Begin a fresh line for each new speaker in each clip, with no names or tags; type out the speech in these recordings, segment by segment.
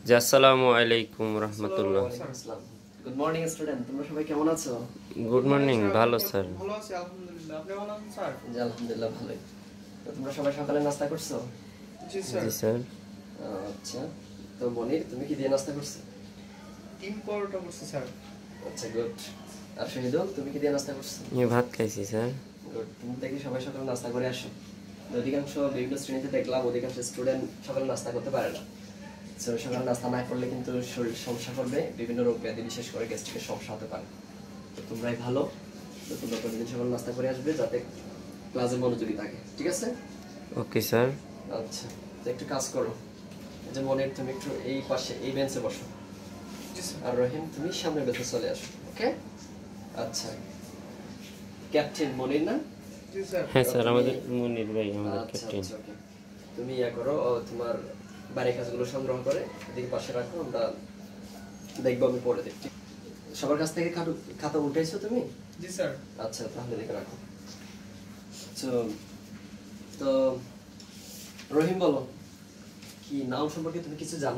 জি, আসসালামু আলাইকুম রাহমাতুল্লাহ।
আসসালাম। গুড মর্নিং স্টুডেন্ট, তোমরা সবাই কেমন আছো?
গুড মর্নিং, ভালো স্যার।
ভালো আছি আলহামদুলিল্লাহ। আপনি ভালো আছেন স্যার?
জি আলহামদুলিল্লাহ ভালোই। তো তোমরা সবাই সকালে নাস্তা করছো?
জি স্যার।
জি স্যার।
আচ্ছা, তো মনির তুমি কি দিয়ে নাস্তা করছো?
ডিম পরোটা করছি স্যার।
আচ্ছা গুড। আর শহীদুল তুমি কি দিয়ে নাস্তা করছো?
আমি ভাত খাইছি স্যার।
গুড। তুমি দেখি সবাই সকালে নাস্তা করে আসো। অধিকাংশ বিভিন্ন শ্রেণীতে দেখলাম অধিকাংশ স্টুডেন্ট সকালে নাস্তা করতে পারে না। তো সকালে নাস্তা না করলে কিন্তু শরীর সমস্যা করবে, বিভিন্ন রোগ ব্যাধি বিশেষ করে গ্যাস্ট্রিকের সমস্যা হতে পারে। তো তোমরাই ভালো, তো তোমরা প্রতিদিন সকালে নাস্তা করে আসবে যাতে ক্লাসে মনোযোগী থাকে, ঠিক আছে?
Okay sir.
আচ্ছা, তো একটু কাজ করো। এই যে মনির তুমি একটু এই পাশে এই বেঞ্চে বসো,
জি স্যার।
আর রহিম তুমি সামনের বেঞ্চে চলে আসো, ওকে? আচ্ছা, ক্যাপ্টেন মনির না?
জি স্যার।
হ্যাঁ স্যার, আমাদের মুনির ভাই আমাদের
আচ্ছা
ক্যাপ্টেন।
আচ্ছা ওকে। তুমি ইয়া করো, তোমার বাড়ির কাজগুলো সংগ্রহ করে এদিকে পাশে রাখো, আমরা দেখবো, আমি পরে দেখছি। সবার কাছ থেকে খাতা উঠাইছো তুমি?
জি স্যার।
আচ্ছা, তাহলে দেখে রাখো। তো তো রহিম বলো, কি নাম সম্পর্কে তুমি কিছু জানো?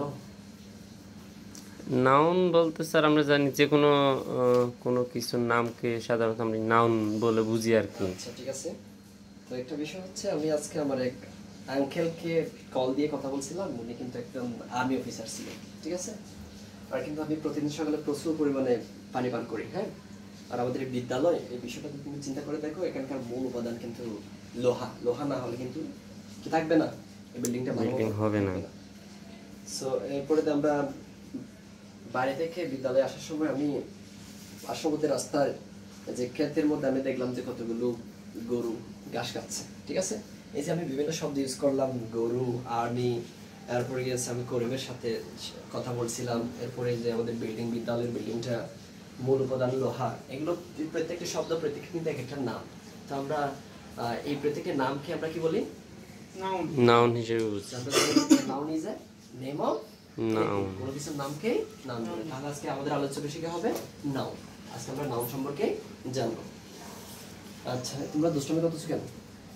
নাউন বলতে স্যার আমরা জানি যে কোনো কোনো কিছুর নামকে সাধারণত আমরা নাউন বলে বুঝি আর কি।
আচ্ছা ঠিক আছে। তো একটা বিষয় হচ্ছে, আমি আজকে আমার এক আঙ্কেলকে কল দিয়ে কথা বলছিলাম, উনি কিন্তু একদম আর্মি অফিসার ছিলেন, ঠিক আছে? আর কিন্তু আমি প্রতিদিন সকালে প্রচুর পরিমাণে পানি পান করি, হ্যাঁ? আর আমাদের এই বিদ্যালয়, এই বিষয়টা যদি তুমি চিন্তা করে দেখো, এখানকার মূল উপাদান কিন্তু লোহা। লোহা না হলে কিন্তু কি থাকবে না, এই বিল্ডিংটা ভালো
বিল্ডিং হবে না।
সো এরপরে তো আমরা বাড়ি থেকে বিদ্যালয়ে আসার সময় আমি পার্শ্ববর্তী রাস্তার যে ক্ষেতের মধ্যে আমি দেখলাম যে কতগুলো গরু ঘাস খাচ্ছে, ঠিক আছে? এই যে আমি বিভিন্ন শব্দ ইউজ করলাম, গরু, আর্মি, এরপরে গিয়েছে আমি করিমের সাথে কথা বলছিলাম, এরপরে যে আমাদের বিদ্যালয়ের বিল্ডিংটা মূল উপাদান লোহা, এগুলো প্রত্যেকটা শব্দ প্রত্যেকটা কিন্তু এক একটা নাম। তো আমরা এই প্রত্যেকটা নামকে আমরা কি বলি?
নাউন।
নাউন হিসেবে বুঝি।
Noun is a name of
noun.
কোনো কিছুর নামকে নাম বলে। তাহলে আজকে আমাদের আলোচ্য বিষয় কি হবে? নাউন। আজকে আমরা নাউন সম্পর্কে জানবো। আচ্ছা, তোমরা দুষ্টমি করতেছো কেন?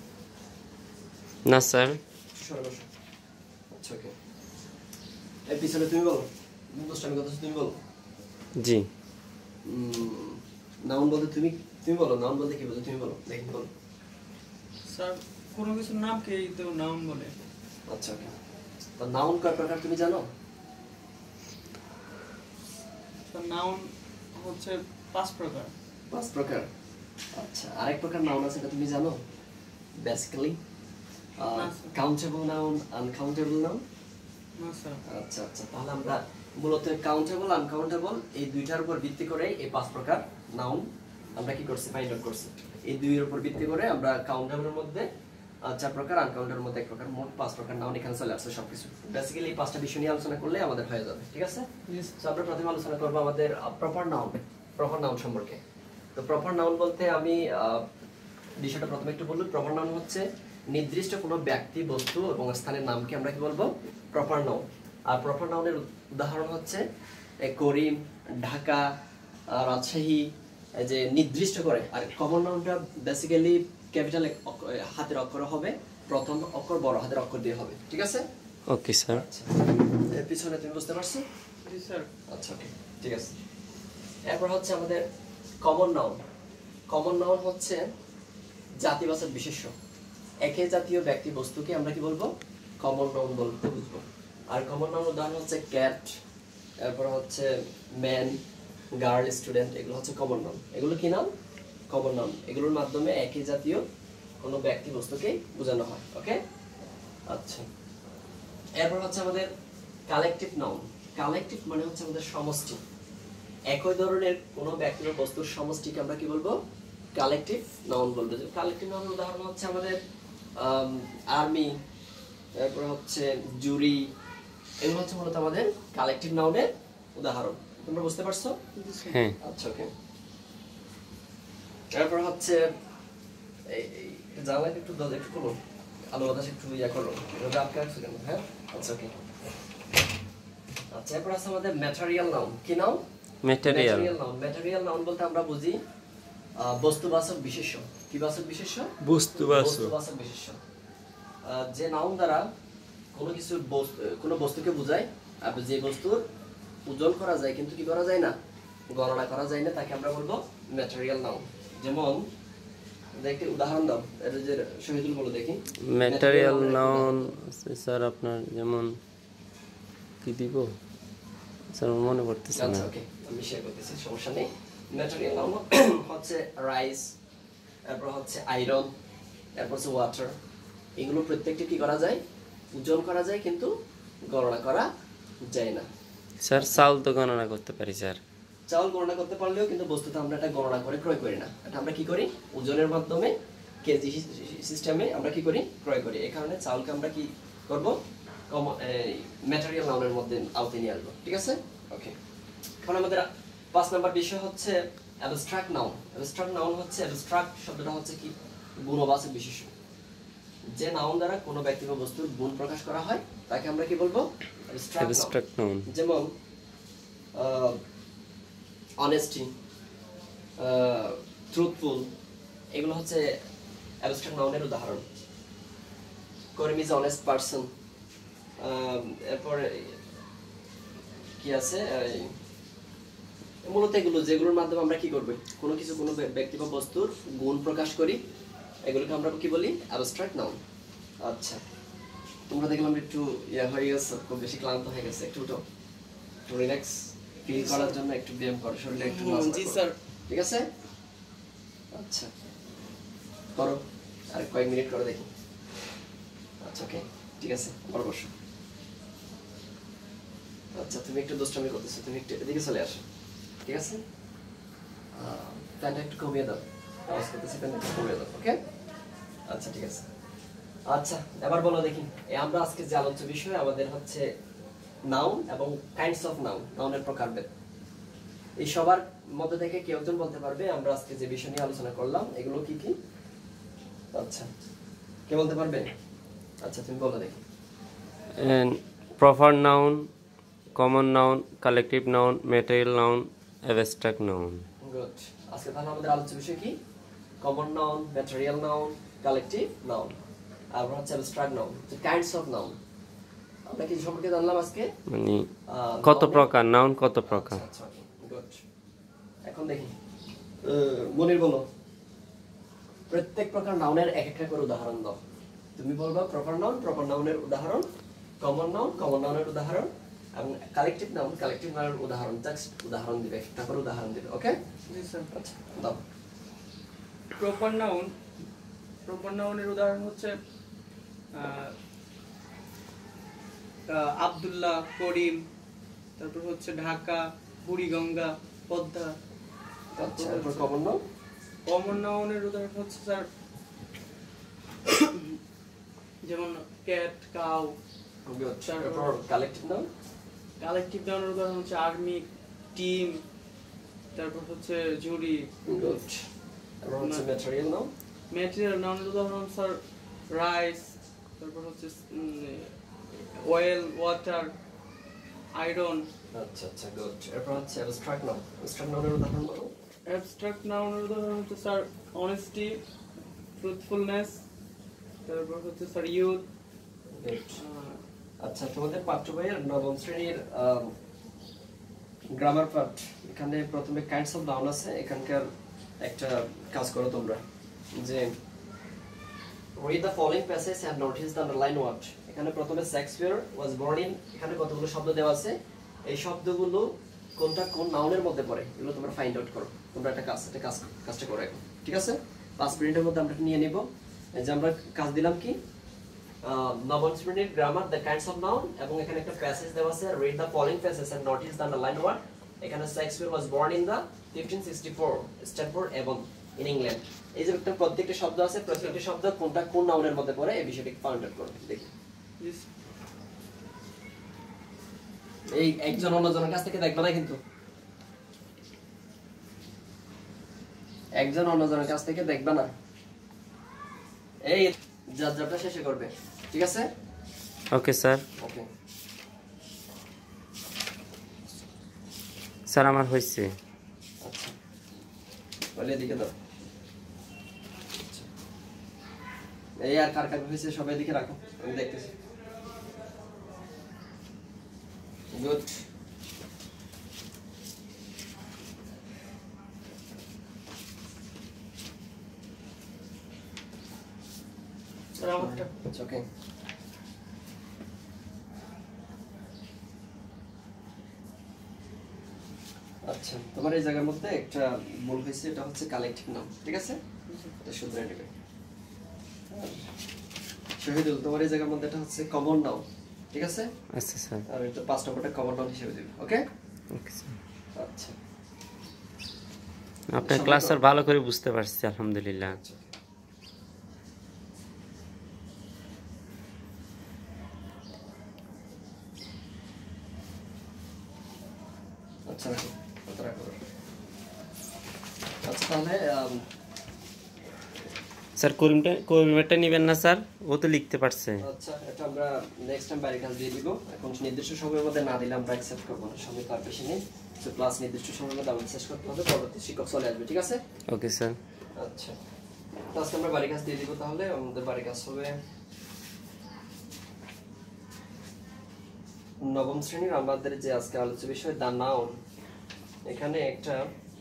না স্যার।
সরে বসো। আচ্ছা ওকে। এই পিছনে তুমি বলো, দুষ্টমি করতেছো তুমি বলো।
জি।
নাউন বলতে তুমি বলো, নাউন বলতে কি বোঝো তুমি বলো, দেখি বলো।
স্যার, কোনো কিছুর নামকেই তো নাউন বলে।
আচ্ছা ওকে। তো নাউন কয় প্রকার তুমি জানো?
স্যার, নাউন হচ্ছে 5 প্রকার।
5 প্রকার। আচ্ছা, আরেক প্রকার নাউন আছে, এটা তুমি জানো? বেসিক্যালি
না, sir.
Countable noun, uncountable noun.
না স্যার।
আচ্ছা আচ্ছা, তাহলে আমরা মূলত কাউন্টেবল, আনকাউন্টেবল এই দুইটার উপর ভিত্তি করে এই 5 প্রকার নাউন আমরা কি করছি, ফাইন্ড আউট করছি। এই দুইয়ের উপর ভিত্তি করে আমরা কাউন্টেবলের মধ্যে 4 প্রকার, আনকাউন্টেবলের মধ্যে 1 প্রকার, মোট 5 প্রকার নাউন এখানে চলে আসছে সবকিছু। বেসিক্যালি এই 5টা বিষয় নিয়ে আলোচনা করলে আমাদের হয়ে যাবে, ঠিক আছে? সো আমরা প্রথমে আলোচনা করব আমাদের প্রপার নাউন সম্পর্কে। তো প্রপার নাউন বলতে আমি বিষয়টা প্রথমে একটু বলবো। প্রপার নাউন হচ্ছে নির্দিষ্ট কোনো ব্যক্তি, বস্তু এবং স্থানের নামকে আমরা কি বলবো? Proper noun. আর প্রপার নাউনের উদাহরণ হচ্ছে করিম, ঢাকা, রাজশাহী, এই যে নির্দিষ্ট করে। আর কমন নাউনটা বেসিক্যালি ক্যাপিটাল হাতের অক্ষর হবে, প্রথম অক্ষর বড় হাতের অক্ষর দিয়ে হবে, ঠিক আছে?
Okay sir.
আচ্ছা, এর পিছনে তুমি বুঝতে পারছো?
জি স্যার।
আচ্ছা ওকে, ঠিক আছে। এরপর হচ্ছে আমাদের কমন নাউন। কমন নাউন হচ্ছে জাতিবাচক বিশেষ্য। একই জাতীয় ব্যক্তি বস্তুকে আমরা কি বলবো? কমন নাউন বলতে বুঝবো। আর কমন নাউন উদাহরণ হচ্ছে ক্যাট, এরপর হচ্ছে ম্যান, গার্ল, স্টুডেন্ট, এগুলো হচ্ছে কমন নাউন। এগুলো কি নাম? Common noun. এগুলোর মাধ্যমে একই জাতীয় কোনো ব্যক্তি বস্তুকে বোঝানো হয়, ওকে? আচ্ছা, এরপর হচ্ছে আমাদের কালেকটিভ নাউন। কালেকটিভ মানে হচ্ছে আমাদের সমষ্টি। একই ধরনের কোনো ব্যক্তি বা বস্তুর সমষ্টিকে আমরা কি বলবো? কালেকটিভ নাউন বলবো। কালেকটিভ নাউনের উদাহরণ হচ্ছে আমাদের আর্মি, এরপর হচ্ছে জুরি, এগুলো হচ্ছে মূলত আমাদের কালেকটিভ নাউনের উদাহরণ। তোমরা বুঝতে পারছো?
হ্যাঁ।
আচ্ছা ওকে। এরপর হচ্ছে এই জানলাটা একটু একটু খুলো, আলো বাতাস একটু ইয়া করো, এটা আটকে রাখছো কেন? হ্যাঁ আচ্ছা ওকে। আচ্ছা, এরপর আছে আমাদের ম্যাটেরিয়াল নাউন। কি noun?
Material.
Noun. Material noun বলতে আমরা বুঝি বস্তুবাচক বিশেষ্য। কি বাচক বিশেষ্য?
বস্তুবাচক।
বস্তুবাচক বিশেষ্য। যে নাউন দ্বারা কোনো বস্তুকে বোঝায় আর যে বস্তুর ওজন করা যায় কিন্তু কি করা যায় না, গণনা করা যায় না, তাকে আমরা বলবো ম্যাটেরিয়াল নাউন। যেমন দেখি উদাহরণ দাও, এটা যে শহীদুল বলো দেখি।
ম্যাটেরিয়াল নাউন স্যার আপনার যেমন কি দিব স্যার মনে পড়তেছে না।
আচ্ছা ওকে, আমি শেয়ার করতেছি, সমস্যা নেই। ম্যাটেরিয়াল নাউন হচ্ছে রাইস, তারপর হচ্ছে আয়রন, তারপর হচ্ছে ওয়াটার। এগুলো প্রত্যেকটি কি করা যায়, ওজন করা যায় কিন্তু গণনা করা যায় না।
স্যার চাউল তো গণনা করতে পারি স্যার।
চাউল গণনা করতে পারলেও কিন্তু বস্তুতে আমরা এটা গণনা করে ক্রয় করি না, এটা আমরা কি করি ওজনের মাধ্যমে কেজি সিস্টেমে আমরা কি করি ক্রয় করি। এই কারণে চাউলকে আমরা কি করব ম্যাটেরিয়াল নাউনের মধ্যে আওতায় নিয়ে আসবো, ঠিক আছে। ওকে, এখন আমাদের 5 নাম্বার বিষয় হচ্ছে অ্যাবস্ট্রাক্ট নাউন। অ্যাবস্ট্রাক্ট নাউন হচ্ছে, অ্যাবস্ট্রাক্ট শব্দটা হচ্ছে কি গুণবাচক বিশেষ্য। যে নাউন দ্বারা কোনো ব্যক্তি বা বস্তুর গুণ প্রকাশ করা হয় তাকে আমরা কি বলবো,
অ্যাবস্ট্রাক্ট নাউন।
যেমন অনেস্টি, ট্রুথফুল, এগুলো হচ্ছে অ্যাবস্ট্রাক্ট নাউনের উদাহরণ। Karim is honest person. এরপর কি আছে, মূলত এগুলো যেগুলোর মাধ্যমে আমরা কি করব, কোনো কিছু কোনো ব্যক্তি বা বস্তুর গুণ প্রকাশ করি, এগুলোকে আমরা কি বলি অ্যাবস্ট্রাক্ট নাউন। আচ্ছা, তোমরা দেখলাম একটু হয়ে গেছে, খুব বেশি ক্লান্ত হয়ে গেছে, একটু রিল্যাক্স ফিল করার জন্য একটু ব্যায়াম করো, শরীরে একটু
জি স্যার।
ঠিক আছে। আচ্ছা করো, আর কয়েক মিনিট করে দেখি। আচ্ছা ওকে, ঠিক আছে, আবার বসো। আচ্ছা তুমি একটু দুষ্টামি করতেছো, তুমি একটু এদিকে চলে আসো, ঠিক আছে। ফ্যানটা একটু কমিয়ে দাও, আওয়াজ করতেছি, ফ্যানটা একটু কমিয়ে দাও, ওকে। আচ্ছা ঠিক আছে। আচ্ছা এবার বলো দেখি, আমরা আজকে যে আলোচ্য বিষয় আমাদের হচ্ছে নাউন এবং কাইন্ডস অফ নাউন, নাউনের প্রকারভেদ। এই সবার মধ্যে থেকে কেউ একজন বলতে পারবে আমরা আজকে যে বিষয় নিয়ে আলোচনা করলাম এগুলো কি কি? আচ্ছা কে বলতে পারবে? আচ্ছা তুমি বলো দেখি।
Proper noun, common noun, collective noun, material noun, abstract noun.
Good. আজকে তাহলে আমাদের আলোচ্য বিষয় কি? Common noun, material noun, collective noun, আর হচ্ছে abstract noun, kinds of noun. আমরা কি সম্পর্কে জানলাম আজকে?
মানে কত প্রকার নাউন, কত প্রকার।
আচ্ছা গুড। এখন দেখি মনির বলো, প্রত্যেক প্রকার নাউনের এক একটা করে উদাহরণ দাও। তুমি বলবা প্রপার নাউন, প্রপার নাউনের উদাহরণ, কমন নাউন, কমন নাউনের উদাহরণ, এবং কালেকটিভ নাউন, কালেকটিভ নাউনের উদাহরণ। জাস্ট উদাহরণ দিবে, একটা করে উদাহরণ দিবে, ওকে?
জি স্যার।
আচ্ছা দাও।
প্রপার নাউন, প্রপার নাউনের উদাহরণ হচ্ছে আব্দুল্লাহ, করিম, তারপর হচ্ছে ঢাকা, বুড়িগঙ্গা, পদ্মা।
আচ্ছা এরপর কমন নাউন?
কমন নাউনের উদাহরণ হচ্ছে স্যার যেমন ক্যাট, কাউ।
গুড। এরপর কালেকটিভ নাউন?
কালেকটিভ নাউনের উদাহরণ হচ্ছে আর্মি, টিম, তারপর হচ্ছে জুরি।
গুড। এরপর হচ্ছে ম্যাটেরিয়াল নাউন?
ম্যাটেরিয়াল নাউনের উদাহরণ স্যার রাইস, তারপর হচ্ছে অয়েল, ওয়াটার, আয়রন।
আচ্ছা আচ্ছা গুড। এরপর হচ্ছে অ্যাবস্ট্রাক্ট নাউন। অ্যাবস্ট্রাক্ট নাউনের উদাহরণ বলো।
অ্যাবস্ট্রাক্ট নাউনের উদাহরণ হচ্ছে স্যার অনেস্টি, ট্রুথফুলনেস, তারপর হচ্ছে স্যার ইউথ।
গুড। আচ্ছা তোমাদের পাঠ্য বইয়ের নবম শ্রেণীর গ্রামার পার্ট, এখানে প্রথমে কাইন্ডস অফ নাউন আছে। এখানকার একটা কাজ করো তোমরা, যে read the following passage and notice the underline word. এখানে প্রথমে শেক্সপিয়ার ওয়াজ বর্ন ইন, এখানে কতগুলো শব্দ দেওয়া আছে, এই শব্দগুলো কোনটা কোন নাউনের মধ্যে পড়ে এগুলো তোমরা ফাইন্ড আউট করো। তোমরা কাজটা করো এখন, ঠিক আছে? 5 মিনিটের মধ্যে আমরা নিয়ে নিব। এই যে আমরা কাজ দিলাম কি নবম শ্রেণীর grammar, the kinds of noun, এবং এখানে একটা প্যাসেজ দেওয়া আছে, read the following passages and notice the underline word. এখানে Shakespeare was born in the 1564 Stanford এবং ইন ইংল্যান্ড। এই যে প্রত্যেকটা শব্দ আছে, প্রত্যেকটা শব্দ কোনটা কোন নাউনের মধ্যে পড়ে এই বিষয়টি ফাইন্ড আউট করো। দেখি এই একজন অন্যজনের কাছ থেকে দেখবে না কিন্তু, একজন অন্যজনের কাছ থেকে দেখবে না, এই যাত্রাটা শেষে করবে, ঠিক আছে?
Okay sir.
ওকে
স্যার আমার হয়েছে।
আচ্ছা বলে এদিকে দাও। আচ্ছা এই আর কার কার হয়েছে সবাই এদিকে রাখো, আমি দেখতেছি। গুড।
স্যার আমারটা
ওকে। আচ্ছা, তোমার এই জায়গার মধ্যে একটা ভুল হয়েছে, এটা হচ্ছে কালেক্টিভ নাম, ঠিক আছে? এটা শুধরে নেবে। শহীদুল, তোমার এই জায়গার মধ্যে এটা হচ্ছে কমন নাউন, ঠিক আছে?
আচ্ছা স্যার।
আর এটা 5 নম্বরটা কমন নাউন হিসেবে দিবে, ওকে?
ওকে স্যার।
আচ্ছা।
আপনার ক্লাস স্যার ভালো করে বুঝতে পারছি আলহামদুলিল্লাহ।
আচ্ছা রাখো, কথা রাখো। আচ্ছা তাহলে
স্যার করিমেরটা নেবেন না স্যার? ও তো লিখতে পারছে।
আচ্ছা, এটা আমরা নেক্সট টাইম বাইরে কাজ দিয়ে দিব। এখন নির্দিষ্ট সময়ের মধ্যে না দিলে আমরা অ্যাকসেপ্ট করব না, সময় তার বেশি নেই। তো ক্লাস নির্দিষ্ট সময়ের মধ্যে আমাদের শেষ করতে হবে, পরবর্তী শিক্ষক চলে আসবে, ঠিক আছে?
Okay sir.
আচ্ছা, তো আজকে আমরা বাড়ি কাজ দিয়ে দিব। তাহলে আমাদের বাড়ি কাজ হবে নবম শ্রেণীর আমাদের যে আজকে আলোচ্য বিষয় দা নাউন। এখানে একটা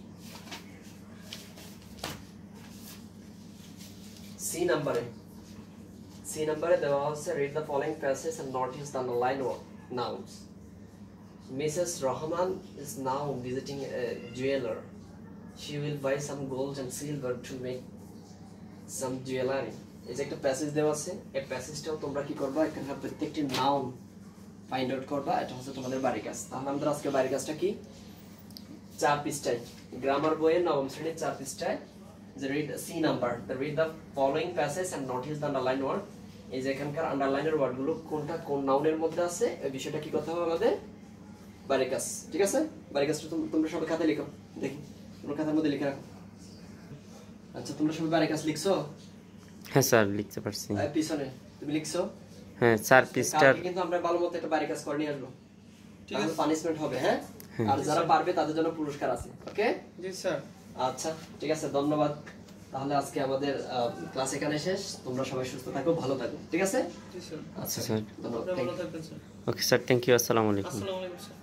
সি নাম্বারে দেওয়া হচ্ছে read the following passage and notice the underlined nouns. Mrs. Rahman is now visiting a jeweler. She will buy some gold and silver to make some jewelry. এই যে একটা প্যাসেজ দেওয়া আছে, এই প্যাসেজটাও তোমরা কি করবা, এখানে প্রত্যেকটি নাউন ফাইন্ড আউট করবা। এটা হচ্ছে তোমাদের বাড়ি কাজ। তাহলে আমাদের আজকে বাড়ি কাজটা কি? 4 পৃষ্ঠায় গ্রামার বইয়ের নবম শ্রেণীর 4 পৃষ্ঠায় যে read the following passage and notice the underlined word. এই যে এখানকার আন্ডারলাইনের ওয়ার্ডগুলো কোনটা কোন নাউনের মধ্যে আছে, এই বিষয়টা কি করতে হবে আমাদের? বাড়ি কাজ, ঠিক আছে? বাড়ি কাজটা তোমরা সবাই খাতায় লিখো, দেখি তোমরা খাতার মধ্যে লিখে রাখো। আচ্ছা, তোমরা সবাই বাড়ি কাজ লিখছো?
হ্যাঁ স্যার, লিখতে পারছি।
পিছনে তুমি লিখছো?
হ্যাঁ 4 পৃষ্ঠার।
কালকে কিন্তু আমরা ভালো মতো একটা বাড়ি কাজ করে নিয়ে আসবো,
ঠিক
তাহলে
আছে।
পানিশমেন্ট হবে, হ্যাঁ? আর যারা পারবে তাদের জন্য পুরস্কার আছে, ওকে?
জি স্যার।
আচ্ছা ঠিক আছে, ধন্যবাদ। তাহলে আজকে আমাদের ক্লাস এখানে শেষ। তোমরা সবাই সুস্থ থাকো, ভালো থাকো, ঠিক আছে?
জি স্যার।
আচ্ছা
স্যার।
ধন্যবাদ,
আপনারা
thank
ভালো
you.
থাকবেন sir.
Okay sir, thank you. আসসালামু আলাইকুম।
আসসালামু আলাইকুম স্যার।